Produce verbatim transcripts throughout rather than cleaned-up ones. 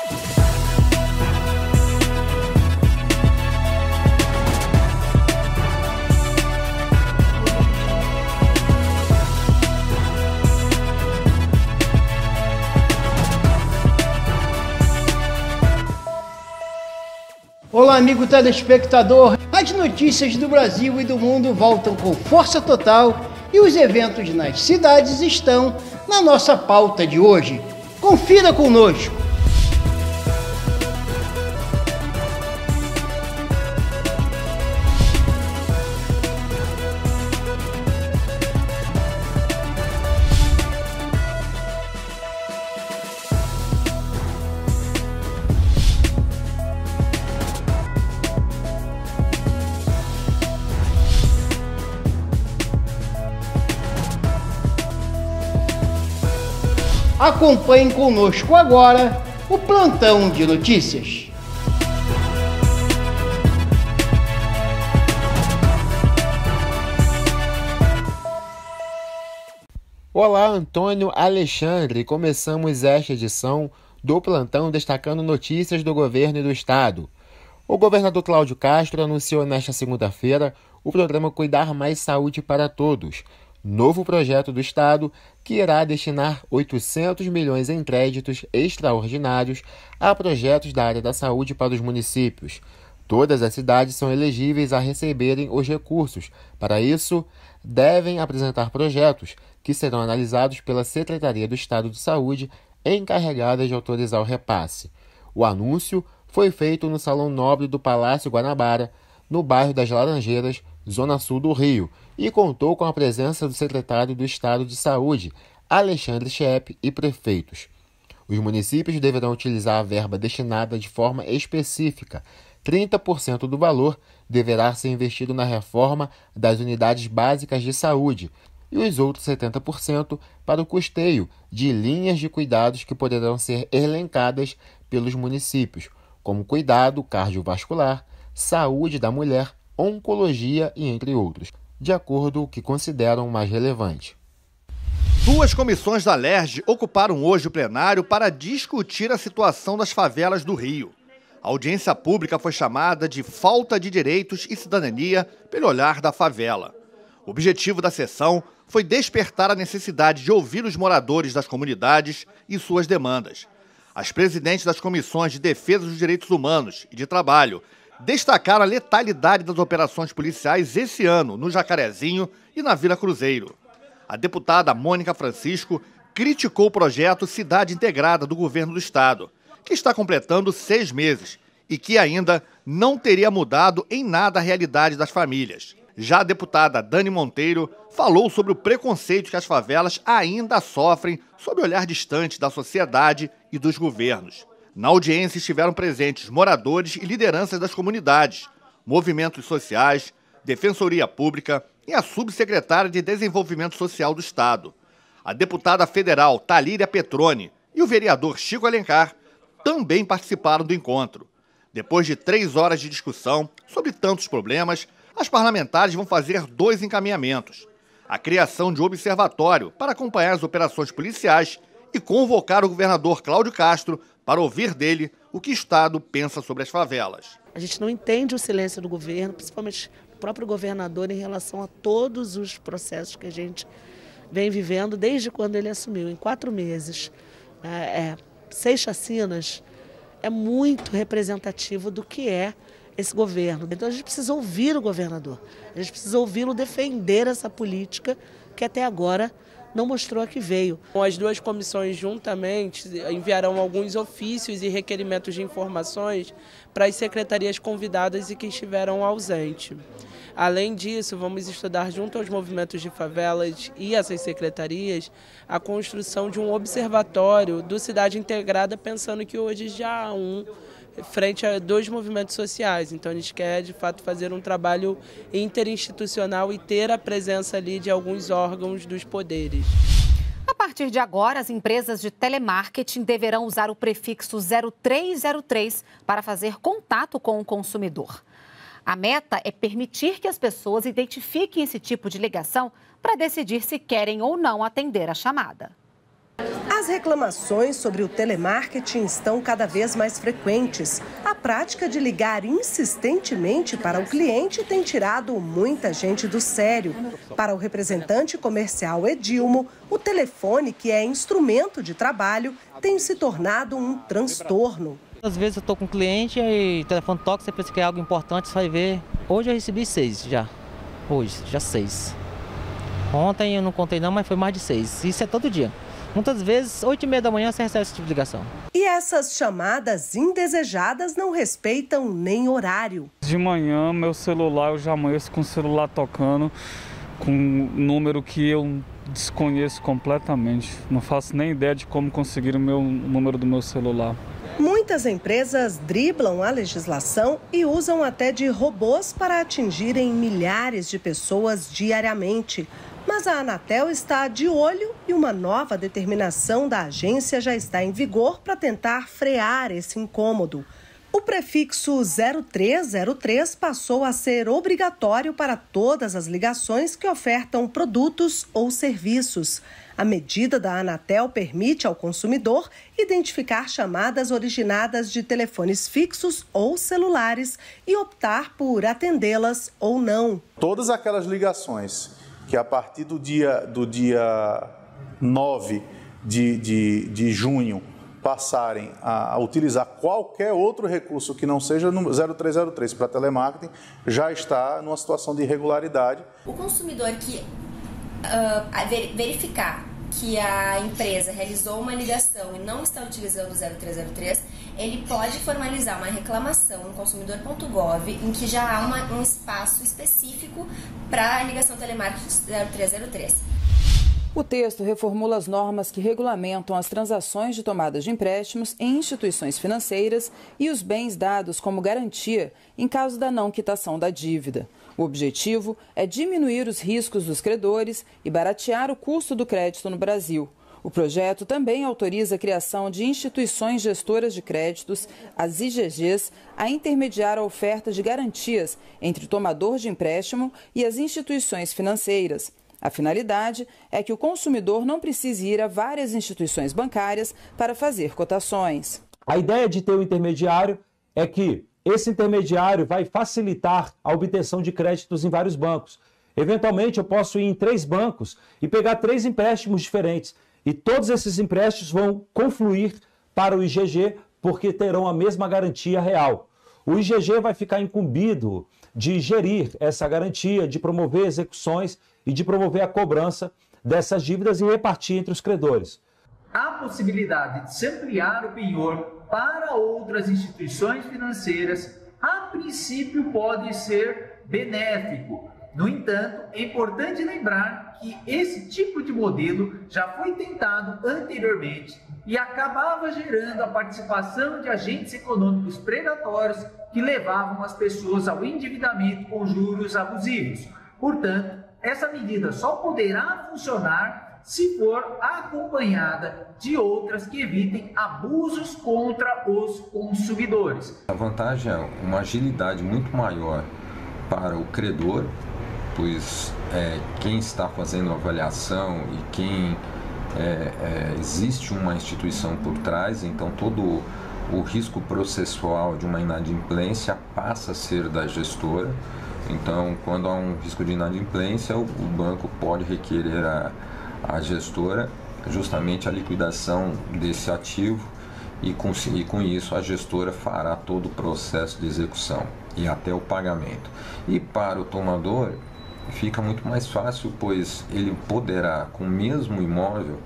Olá, amigo telespectador. As notícias do Brasil e do mundo voltam com força total e os eventos nas cidades estão na nossa pauta de hoje. Confira conosco. Acompanhem conosco agora o plantão de notícias. Olá, Antônio Alexandre. Começamos esta edição do plantão destacando notícias do governo e do estado. O governador Cláudio Castro anunciou nesta segunda-feira o programa Cuidar Mais Saúde para Todos, novo projeto do estado que irá destinar oitocentos milhões em créditos extraordinários a projetos da área da saúde para os municípios. Todas as cidades são elegíveis a receberem os recursos. Para isso, devem apresentar projetos que serão analisados pela Secretaria do Estado de Saúde, encarregada de autorizar o repasse. O anúncio foi feito no Salão Nobre do Palácio Guanabara, no bairro das Laranjeiras, zona sul do Rio, e contou com a presença do secretário do Estado de Saúde, Alexandre Schepe, e prefeitos. Os municípios deverão utilizar a verba destinada de forma específica. trinta por cento do valor deverá ser investido na reforma das unidades básicas de saúde e os outros setenta por cento para o custeio de linhas de cuidados que poderão ser elencadas pelos municípios, como cuidado cardiovascular, saúde da mulher, oncologia e entre outros, de acordo com o que consideram mais relevante. Duas comissões da Alerj ocuparam hoje o plenário para discutir a situação das favelas do Rio. A audiência pública foi chamada de Falta de Direitos e Cidadania pelo Olhar da Favela. O objetivo da sessão foi despertar a necessidade de ouvir os moradores das comunidades e suas demandas. As presidentes das comissões de Defesa dos Direitos Humanos e de Trabalho destacaram a letalidade das operações policiais esse ano no Jacarezinho e na Vila Cruzeiro. A deputada Mônica Francisco criticou o projeto Cidade Integrada do governo do estado, que está completando seis meses e que ainda não teria mudado em nada a realidade das famílias. Já a deputada Dani Monteiro falou sobre o preconceito que as favelas ainda sofrem sob o olhar distante da sociedade e dos governos. Na audiência estiveram presentes moradores e lideranças das comunidades, movimentos sociais, Defensoria Pública e a subsecretária de Desenvolvimento Social do Estado. A deputada federal Talíria Petroni e o vereador Chico Alencar também participaram do encontro. Depois de três horas de discussão sobre tantos problemas, as parlamentares vão fazer dois encaminhamentos: a criação de um observatório para acompanhar as operações policiais e convocar o governador Cláudio Castro para ouvir dele o que o Estado pensa sobre as favelas. A gente não entende o silêncio do governo, principalmente do próprio governador, em relação a todos os processos que a gente vem vivendo desde quando ele assumiu. Em quatro meses, é, é, seis chacinas, é muito representativo do que é esse governo. Então a gente precisa ouvir o governador, a gente precisa ouvi-lo defender essa política que até agora não mostrou a que veio. As duas comissões juntamente enviarão alguns ofícios e requerimentos de informações para as secretarias convidadas e que estiveram ausentes. Além disso, vamos estudar junto aos movimentos de favelas e essas secretarias a construção de um observatório do Cidade Integrada, pensando que hoje já há um frente a dois movimentos sociais. Então a gente quer de fato fazer um trabalho interinstitucional e ter a presença ali de alguns órgãos dos poderes. A partir de agora, as empresas de telemarketing deverão usar o prefixo zero três zero três para fazer contato com o consumidor. A meta é permitir que as pessoas identifiquem esse tipo de ligação para decidir se querem ou não atender a chamada. As As reclamações sobre o telemarketing estão cada vez mais frequentes. A prática de ligar insistentemente para o cliente tem tirado muita gente do sério. Para o representante comercial Edilmo, o telefone, que é instrumento de trabalho, tem se tornado um transtorno. Às vezes eu estou com um cliente e o telefone toca, você pensa que é algo importante, você vai ver. Hoje eu recebi seis já. Hoje, já seis. Ontem eu não contei não, mas foi mais de seis. Isso é todo dia. Muitas vezes, oito e meia da manhã, você recebe esse tipo de ligação. E essas chamadas indesejadas não respeitam nem horário. De manhã, meu celular, eu já amanheço com o celular tocando, com um número que eu desconheço completamente. Não faço nem ideia de como conseguir o meu, o número do meu celular. Muitas empresas driblam a legislação e usam até de robôs para atingirem milhares de pessoas diariamente. Mas a Anatel está de olho e uma nova determinação da agência já está em vigor para tentar frear esse incômodo. O prefixo zero três zero três passou a ser obrigatório para todas as ligações que ofertam produtos ou serviços. A medida da Anatel permite ao consumidor identificar chamadas originadas de telefones fixos ou celulares e optar por atendê-las ou não. Todas aquelas ligações que a partir do dia, do dia nove de, de, de junho passarem a, a utilizar qualquer outro recurso que não seja no zero três zero três para telemarketing, já está numa situação de irregularidade. O consumidor que uh, verificar que a empresa realizou uma ligação e não está utilizando o zero três zero três, ele pode formalizar uma reclamação no consumidor ponto gov, em que já há uma, um espaço específico para a ligação telemarketing zero três zero três. O texto reformula as normas que regulamentam as transações de tomadas de empréstimos em instituições financeiras e os bens dados como garantia em caso da não quitação da dívida. O objetivo é diminuir os riscos dos credores e baratear o custo do crédito no Brasil. O projeto também autoriza a criação de instituições gestoras de créditos, as I G Gs, a intermediar a oferta de garantias entre o tomador de empréstimo e as instituições financeiras. A finalidade é que o consumidor não precise ir a várias instituições bancárias para fazer cotações. A ideia de ter um intermediário é que esse intermediário vai facilitar a obtenção de créditos em vários bancos. Eventualmente, eu posso ir em três bancos e pegar três empréstimos diferentes. E todos esses empréstimos vão confluir para o I G G porque terão a mesma garantia real. O I G G vai ficar incumbido de gerir essa garantia, de promover execuções e de promover a cobrança dessas dívidas e repartir entre os credores. A possibilidade de se ampliar o penhor para outras instituições financeiras, a princípio pode ser benéfico. No entanto, é importante lembrar que esse tipo de modelo já foi tentado anteriormente e acabava gerando a participação de agentes econômicos predatórios que levavam as pessoas ao endividamento com juros abusivos. Portanto, essa medida só poderá funcionar se for acompanhada de outras que evitem abusos contra os consumidores. A vantagem é uma agilidade muito maior para o credor, pois é, quem está fazendo a avaliação e quem é, é, existe uma instituição por trás, então todo o risco processual de uma inadimplência passa a ser da gestora. Então, quando há um risco de inadimplência, o, o banco pode requerer a, a gestora justamente a liquidação desse ativo e com, e com isso a gestora fará todo o processo de execução e até o pagamento. E para o tomador fica muito mais fácil, pois ele poderá, com o mesmo imóvel,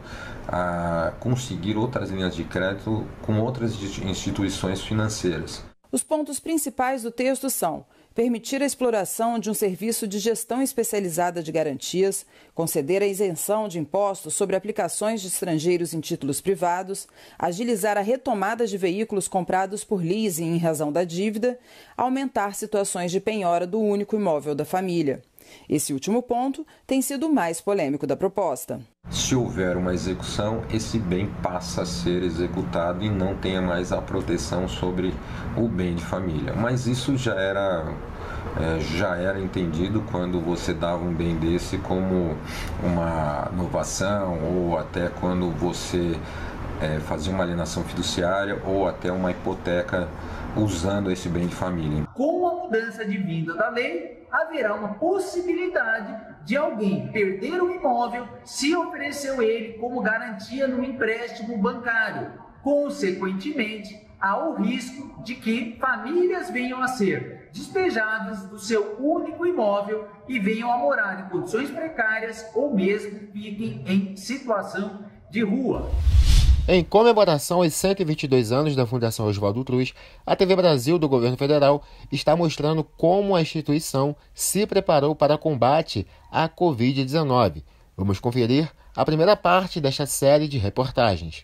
a conseguir outras linhas de crédito com outras instituições financeiras. Os pontos principais do texto são: permitir a exploração de um serviço de gestão especializada de garantias, conceder a isenção de impostos sobre aplicações de estrangeiros em títulos privados, agilizar a retomada de veículos comprados por leasing em razão da dívida, aumentar situações de penhora do único imóvel da família. Esse último ponto tem sido o mais polêmico da proposta. Se houver uma execução, esse bem passa a ser executado e não tenha mais a proteção sobre o bem de família. Mas isso já era, é, já era entendido quando você dava um bem desse como uma novação, ou até quando você é, fazia uma alienação fiduciária ou até uma hipoteca usando esse bem de família. Com a mudança de vinda da lei, haverá uma possibilidade de alguém perder o imóvel se ofereceu ele como garantia no empréstimo bancário. Consequentemente, há o risco de que famílias venham a ser despejadas do seu único imóvel e venham a morar em condições precárias ou mesmo fiquem em situação de rua. Em comemoração aos cento e vinte e dois anos da Fundação Oswaldo Cruz, a T V Brasil do Governo Federal está mostrando como a instituição se preparou para combate à covid dezenove. Vamos conferir a primeira parte desta série de reportagens.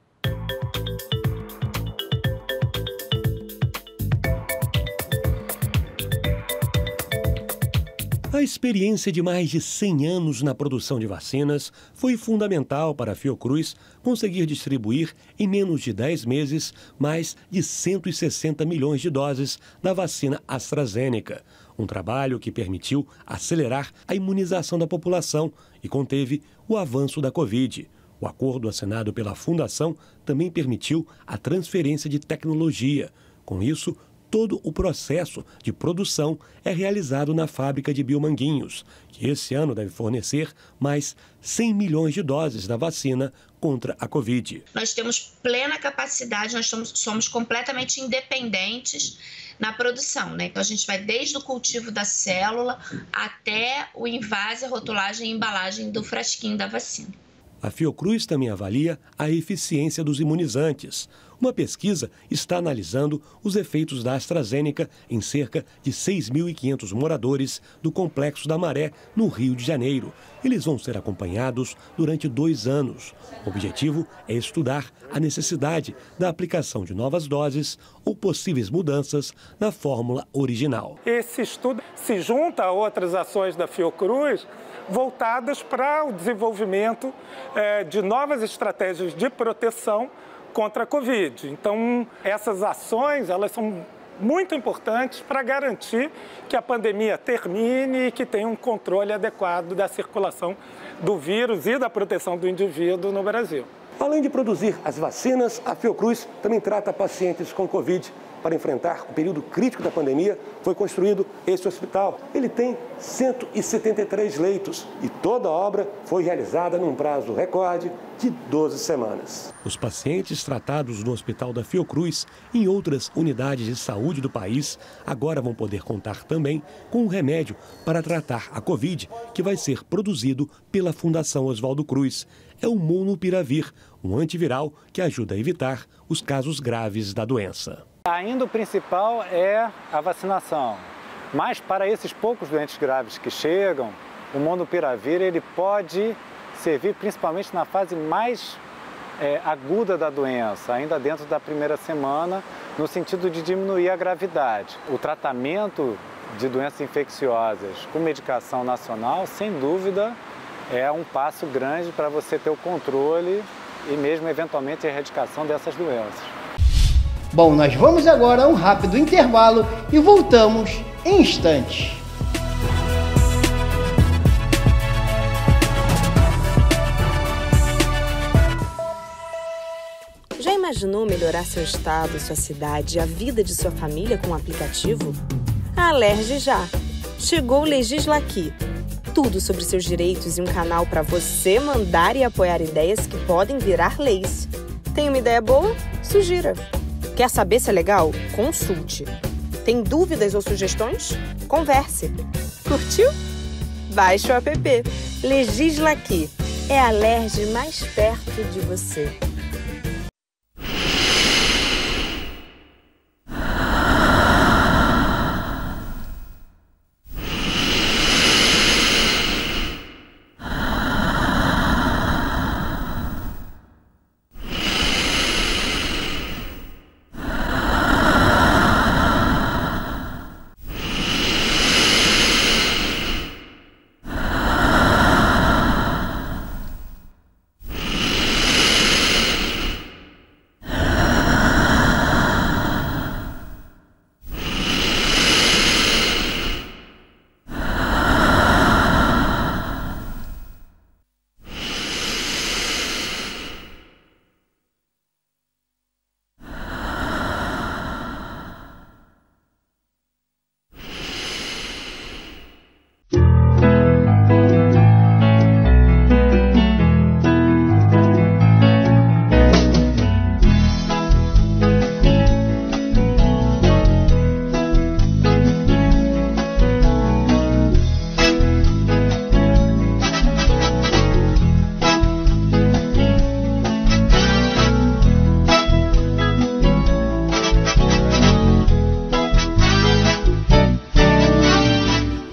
A experiência de mais de cem anos na produção de vacinas foi fundamental para a Fiocruz conseguir distribuir, em menos de dez meses, mais de cento e sessenta milhões de doses da vacina AstraZeneca. Um trabalho que permitiu acelerar a imunização da população e conteve o avanço da Covid. O acordo assinado pela Fundação também permitiu a transferência de tecnologia. Com isso, todo o processo de produção é realizado na fábrica de Biomanguinhos, que esse ano deve fornecer mais cem milhões de doses da vacina contra a Covid. Nós temos plena capacidade, nós somos, somos completamente independentes na produção, né? Então a gente vai desde o cultivo da célula até o invase, a rotulagem e embalagem do frasquinho da vacina. A Fiocruz também avalia a eficiência dos imunizantes. Uma pesquisa está analisando os efeitos da AstraZeneca em cerca de seis mil e quinhentos moradores do Complexo da Maré, no Rio de Janeiro. Eles vão ser acompanhados durante dois anos. O objetivo é estudar a necessidade da aplicação de novas doses ou possíveis mudanças na fórmula original. Esse estudo se junta a outras ações da Fiocruz voltadas para o desenvolvimento é, de novas estratégias de proteção contra a Covid. Então, essas ações, elas são muito importantes para garantir que a pandemia termine e que tenha um controle adequado da circulação do vírus e da proteção do indivíduo no Brasil. Além de produzir as vacinas, a Fiocruz também trata pacientes com Covid. Para enfrentar o período crítico da pandemia, foi construído este hospital. Ele tem cento e setenta e três leitos e toda a obra foi realizada num prazo recorde de doze semanas. Os pacientes tratados no Hospital da Fiocruz e em outras unidades de saúde do país agora vão poder contar também com um remédio para tratar a Covid, que vai ser produzido pela Fundação Oswaldo Cruz. É o Molnupiravir, um antiviral que ajuda a evitar os casos graves da doença. Ainda o principal é a vacinação, mas para esses poucos doentes graves que chegam, o Molnupiravir ele pode servir principalmente na fase mais é, aguda da doença, ainda dentro da primeira semana, no sentido de diminuir a gravidade. O tratamento de doenças infecciosas com medicação nacional, sem dúvida, é um passo grande para você ter o controle e mesmo eventualmente a erradicação dessas doenças. Bom, nós vamos agora a um rápido intervalo e voltamos em instantes. Já imaginou melhorar seu estado, sua cidade e a vida de sua família com um aplicativo? A Alerj já! Chegou o Legisla Aqui. Tudo sobre seus direitos e um canal para você mandar e apoiar ideias que podem virar leis. Tem uma ideia boa? Sugira! Quer saber se é legal? Consulte. Tem dúvidas ou sugestões? Converse. Curtiu? Baixe o app. Legisla Aqui. É a Alerj mais perto de você.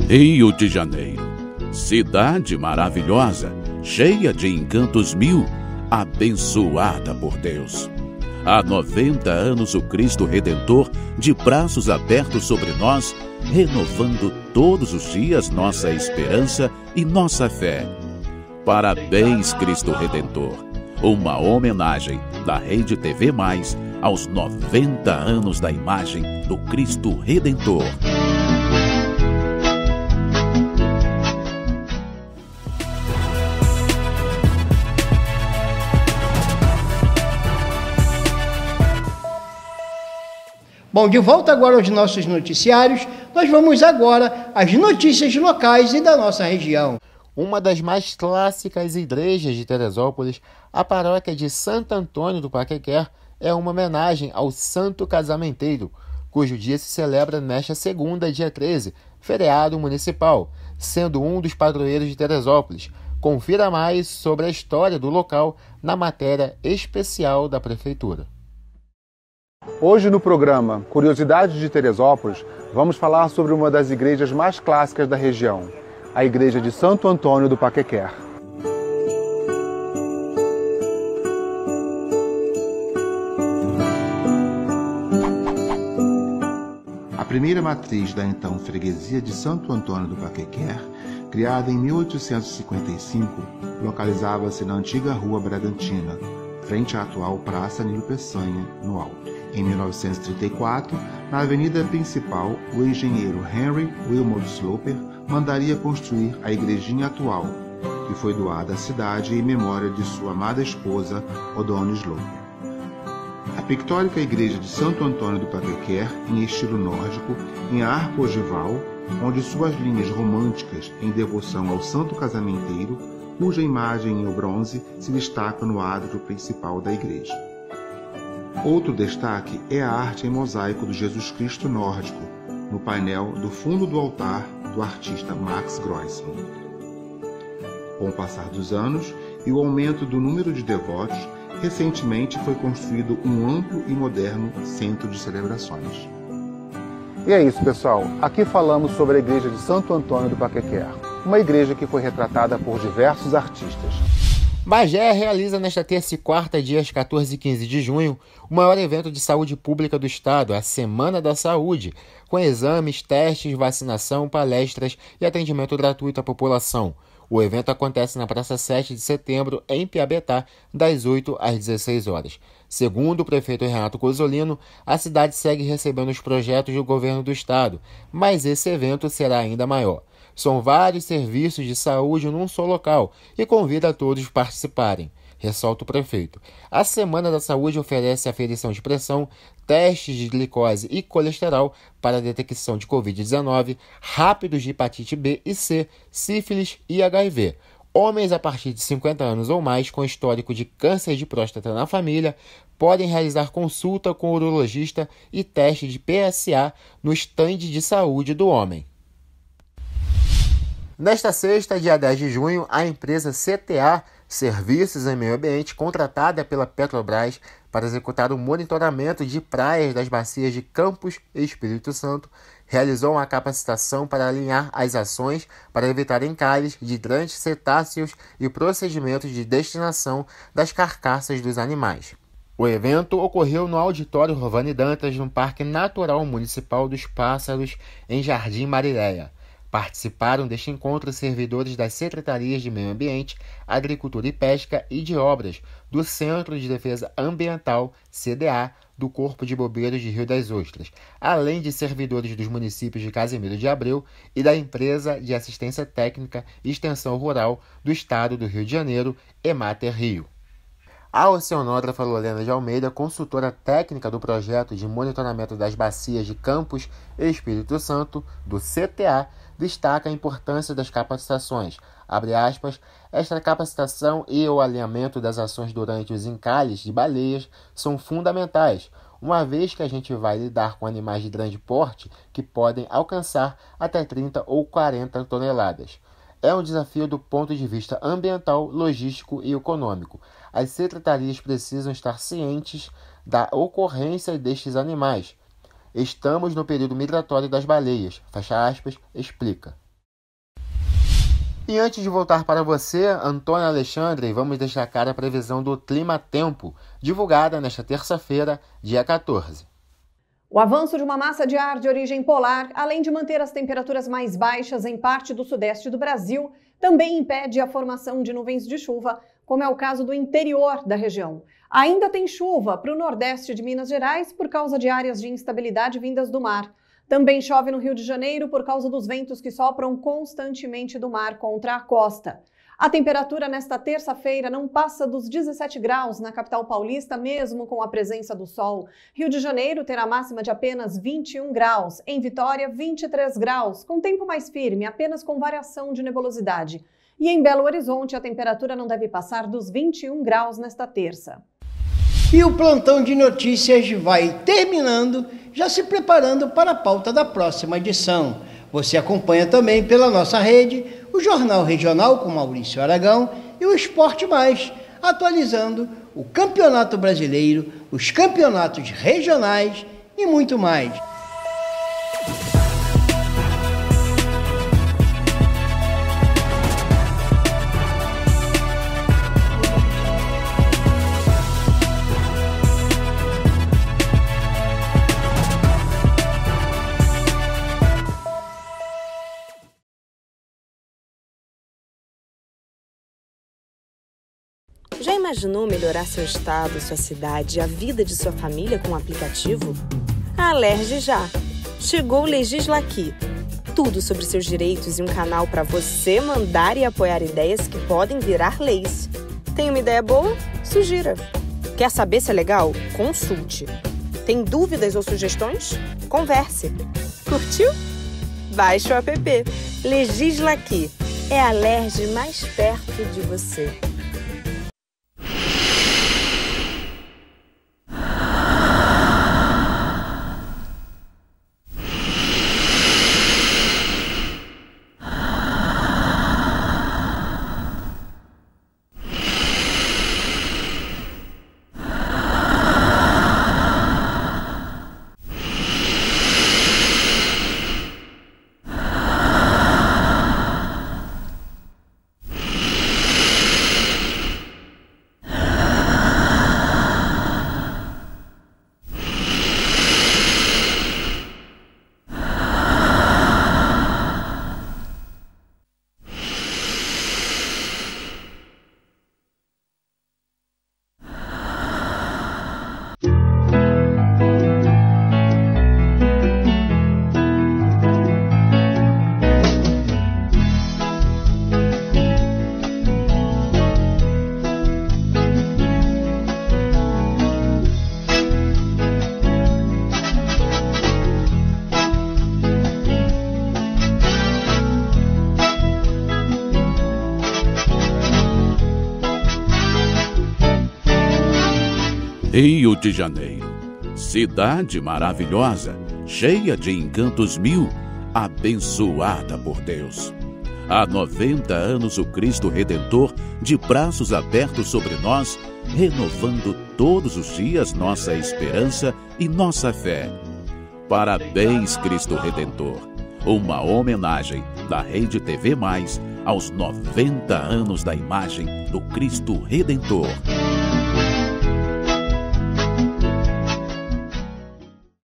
Rio de Janeiro, cidade maravilhosa, cheia de encantos mil, abençoada por Deus. Há noventa anos o Cristo Redentor, de braços abertos sobre nós, renovando todos os dias nossa esperança e nossa fé. Parabéns, Cristo Redentor. Uma homenagem da Rede T V Mais aos noventa anos da imagem do Cristo Redentor. Bom, de volta agora aos nossos noticiários, nós vamos agora às notícias locais e da nossa região. Uma das mais clássicas igrejas de Teresópolis, a paróquia de Santo Antônio do Paquequer, é uma homenagem ao Santo Casamenteiro, cujo dia se celebra nesta segunda, dia treze, feriado municipal, sendo um dos padroeiros de Teresópolis. Confira mais sobre a história do local na matéria especial da Prefeitura. Hoje no programa Curiosidades de Teresópolis, vamos falar sobre uma das igrejas mais clássicas da região, a Igreja de Santo Antônio do Paquequer. A primeira matriz da então freguesia de Santo Antônio do Paquequer, criada em mil oitocentos e cinquenta e cinco, localizava-se na antiga Rua Bragantina, frente à atual Praça Nilo Peçanha, no Alto. Em mil novecentos e trinta e quatro, na avenida principal, o engenheiro Henry Wilmot Sloper mandaria construir a igrejinha atual, que foi doada à cidade em memória de sua amada esposa, O'Donnell Sloper. A pictórica igreja de Santo Antônio do Paquequer, em estilo nórdico, em arco ogival, onde suas linhas românticas em devoção ao Santo Casamenteiro, cuja imagem em bronze se destaca no átrio principal da igreja. Outro destaque é a arte em mosaico do Jesus Cristo nórdico, no painel do fundo do altar do artista Max Grossman. Com o passar dos anos e o aumento do número de devotos, recentemente foi construído um amplo e moderno centro de celebrações. E é isso, pessoal. Aqui falamos sobre a Igreja de Santo Antônio do Paquequer, uma igreja que foi retratada por diversos artistas. Bagé realiza nesta terça e quarta, dias quatorze e quinze de junho, o maior evento de saúde pública do estado, a Semana da Saúde, com exames, testes, vacinação, palestras e atendimento gratuito à população. O evento acontece na Praça sete de Setembro, em Piabetá, das oito às dezesseis horas. Segundo o prefeito Renato Cozzolino, a cidade segue recebendo os projetos do governo do estado, mas esse evento será ainda maior. São vários serviços de saúde num só local e convida a todos a participarem, ressalta o prefeito. A Semana da Saúde oferece aferição de pressão, testes de glicose e colesterol para a detecção de covid dezenove, rápidos de hepatite B e C, sífilis e H I V. Homens a partir de cinquenta anos ou mais com histórico de câncer de próstata na família podem realizar consulta com o urologista e teste de P S A no estande de saúde do homem. Nesta sexta, dia dez de junho, a empresa C T A, Serviços em Meio Ambiente, contratada pela Petrobras para executar o monitoramento de praias das bacias de Campos e Espírito Santo, realizou uma capacitação para alinhar as ações para evitar encalhes de hidrantes cetáceos e procedimentos de destinação das carcaças dos animais. O evento ocorreu no Auditório Rovani Dantas, no Parque Natural Municipal dos Pássaros, em Jardim Marileia. Participaram deste encontro servidores das Secretarias de Meio Ambiente, Agricultura e Pesca e de Obras, do Centro de Defesa Ambiental, C D A, do Corpo de Bombeiros de Rio das Ostras, além de servidores dos municípios de Casimiro de Abreu e da Empresa de Assistência Técnica e Extensão Rural do Estado do Rio de Janeiro, Emater Rio. A oceanógrafa Lorena de Almeida, consultora técnica do projeto de monitoramento das bacias de Campos e Espírito Santo, do C T A, destaca a importância das capacitações. Abre aspas, esta capacitação e o alinhamento das ações durante os encalhes de baleias são fundamentais, uma vez que a gente vai lidar com animais de grande porte que podem alcançar até trinta ou quarenta toneladas. É um desafio do ponto de vista ambiental, logístico e econômico. As secretarias precisam estar cientes da ocorrência destes animais. Estamos no período migratório das baleias, fecha aspas, explica. E antes de voltar para você, Antônio Alexandre, vamos destacar a previsão do clima-tempo, divulgada nesta terça-feira, dia quatorze. O avanço de uma massa de ar de origem polar, além de manter as temperaturas mais baixas em parte do sudeste do Brasil, também impede a formação de nuvens de chuva, como é o caso do interior da região. Ainda tem chuva para o nordeste de Minas Gerais por causa de áreas de instabilidade vindas do mar. Também chove no Rio de Janeiro por causa dos ventos que sopram constantemente do mar contra a costa. A temperatura nesta terça-feira não passa dos dezessete graus na capital paulista, mesmo com a presença do sol. Rio de Janeiro terá máxima de apenas vinte e um graus. Em Vitória, vinte e três graus, com tempo mais firme, apenas com variação de nebulosidade. E em Belo Horizonte, a temperatura não deve passar dos vinte e um graus nesta terça. E o plantão de notícias vai terminando, já se preparando para a pauta da próxima edição. Você acompanha também pela nossa rede o Jornal Regional com Maurício Aragão e o Esporte Mais, atualizando o Campeonato Brasileiro, os campeonatos regionais e muito mais. Já imaginou melhorar seu estado, sua cidade e a vida de sua família com um aplicativo? A Alerj já! Chegou o Legislaqui. Tudo sobre seus direitos e um canal para você mandar e apoiar ideias que podem virar leis. Tem uma ideia boa? Sugira. Quer saber se é legal? Consulte. Tem dúvidas ou sugestões? Converse. Curtiu? Baixe o app. Legislaqui. É a Alerj mais perto de você. Rio de Janeiro, cidade maravilhosa, cheia de encantos mil, abençoada por Deus. Há noventa anos o Cristo Redentor, de braços abertos sobre nós, renovando todos os dias nossa esperança e nossa fé. Parabéns, Cristo Redentor. Uma homenagem da Rede T V Mais aos noventa anos da imagem do Cristo Redentor.